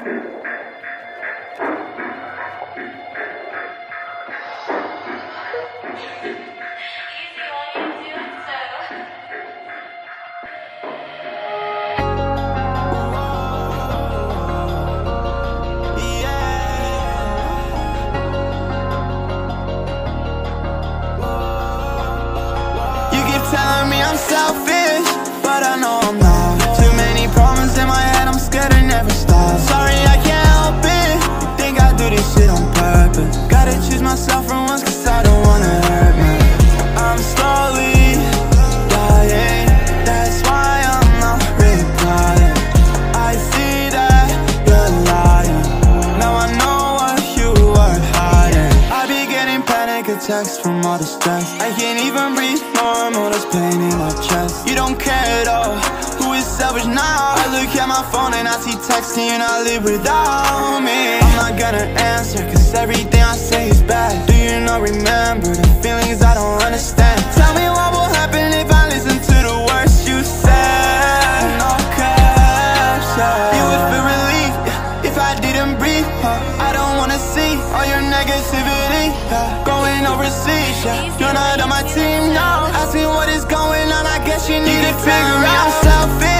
Telling me I'm selfish, but I know I'm not. Too many problems in my head, I'm scared to never stop. Sorry, I can't help it. You think I do this shit on purpose? Gotta choose myself for once, cause I don't wanna hurt me. I'm slowly dying, that's why I'm not replying. I see that you're lying, now I know what you were hiding. I be getting panic attacks from all the stress. I can't even breathe normal, there's pain in my chest. You don't care at all, who is selfish now? I look at my phone and I see text and you not live without me. I'm not gonna answer, cause everything I say is bad. Do you not remember the feelings I don't understand? Tell me what will happen if I listen to the words you said. No caps, yeah. You would feel relief, yeah, if I didn't breathe, I don't wanna see all your negativity, yeah. Going overseas, yeah. You're not on my team now. Ask me what is going on, I guess you need to figure out. I'm selfish.